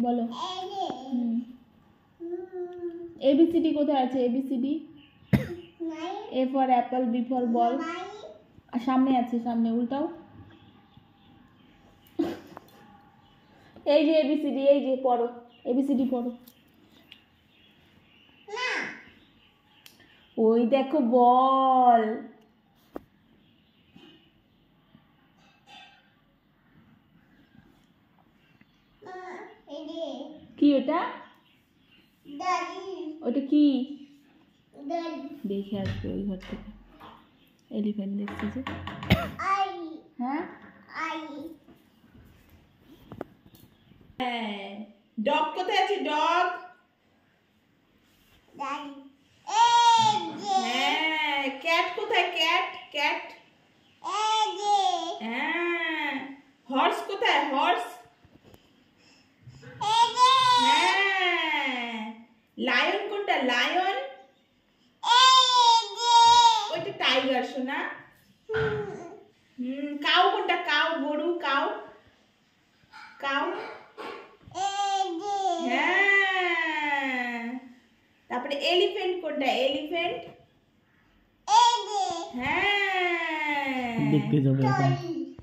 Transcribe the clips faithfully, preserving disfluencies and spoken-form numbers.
বলো এবিসিডি কোথায় আছে? ABCD A for apple, B for ball, আর সামনে আছে, সামনে উল্টাও। এই যে এবিসিডি, এই যে পড়ো, এবিসিডি পড়ো। ওই দেখো বল। কি ওটা? ওটা কি? দেখে আসবে ওই ঘর থেকে। এলিফ্যান্ট দেখছি যে। হ্যাঁ ডগ কোথায় আছে? ডগ। হ্যাঁ ক্যাট কোথায়? Cat cat. হ্যাঁ হর্স কোথায়? হর্স। হ্যাঁ লায়ন কোনটা? লায়ন। ওইটা টাইগার শোনা। হুম কাউ কোনটা? কাউ। গরু। Cow cow. হ্যাঁ তারপরে এলিফ্যান্ট কোনটা? এলিফ্যান্ট। হ্যাঁ দেখতে যাবে এখন।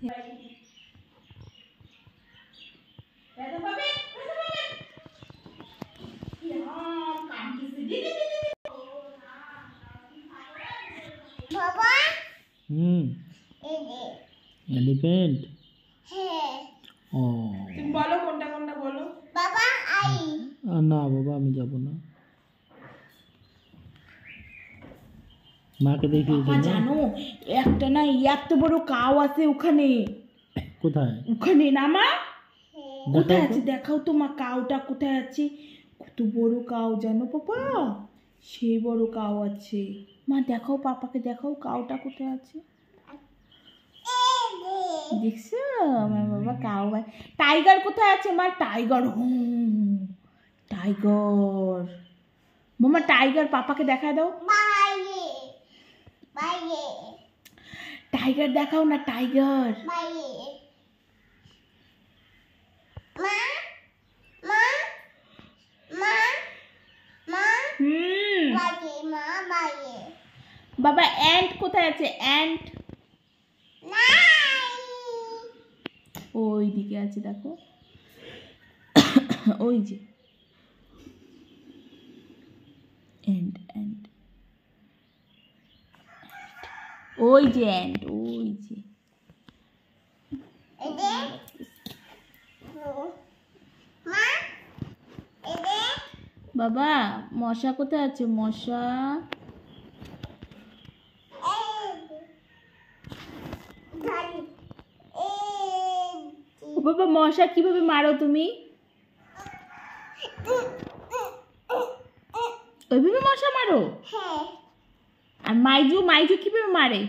বাবা হুম এলিফ্যান্ট। ও তুমি বলো কোনটা কোনটা বলো। বাবা আই। না বাবা আমি যাব না, মাকে দেখিয়ে বাবা জানো একটা না এত বড় কাউ আছে ওখানে। কোথায়? ওখানে না মা, কোথায় আছে দেখাও তো মা, কাউটা কোথায় আছে? কত বড় কাউ জানো পাপা, সেই বড় কাউ আছে। মা দেখাও, পাপাকে দেখাও কাউটা কোথায় আছে। দেখছো আমার বাবা কাউ। টাইগার কোথায় আছে মা? টাইগার। হুম টাইগার। মামা টাইগার পাপাকে দেখা দাও। বাইরে বাইরে টাইগার দেখাও না, টাইগার। বাইরে মা মা মা মা হুম বাইরে মা বাইরে। বাবা অ্যান্ট কোথায় আছে? অ্যান্ট নাই ওই দিকে আছে দেখো, ওই যে অ্যান্ট অ্যান্ট ওই যে অ্যান্ট, ওই যে। এদে মা এদে বাবা মশা কোথায় আছে? মশা। ও বাবা মশা কিভাবে মারো তুমি? ওইভাবে মশা মারো? হ্যাঁ আর মাইজু মাইজু কিভাবে মারে?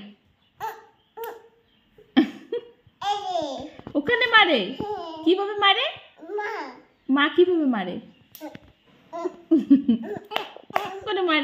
এদে ওখানে মারে? কিভাবে মারে? মা মা কিভাবে মারে? করে মারে।